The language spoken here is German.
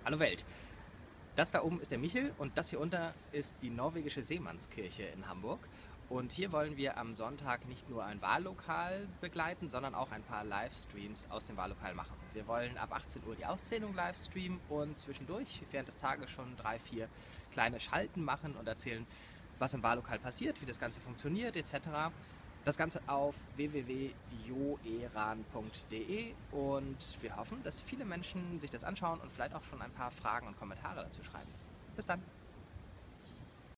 Hallo Welt. Das da oben ist der Michel und das hier unter ist die norwegische Seemannskirche in Hamburg. Und hier wollen wir am Sonntag nicht nur ein Wahllokal begleiten, sondern auch ein paar Livestreams aus dem Wahllokal machen. Wir wollen ab 18 Uhr die Auszählung livestreamen und zwischendurch während des Tages schon 3, 4 kleine Schalten machen und erzählen, was im Wahllokal passiert, wie das Ganze funktioniert etc. Das Ganze auf www.joeran.de und wir hoffen, dass viele Menschen sich das anschauen und vielleicht auch schon ein paar Fragen und Kommentare dazu schreiben. Bis dann!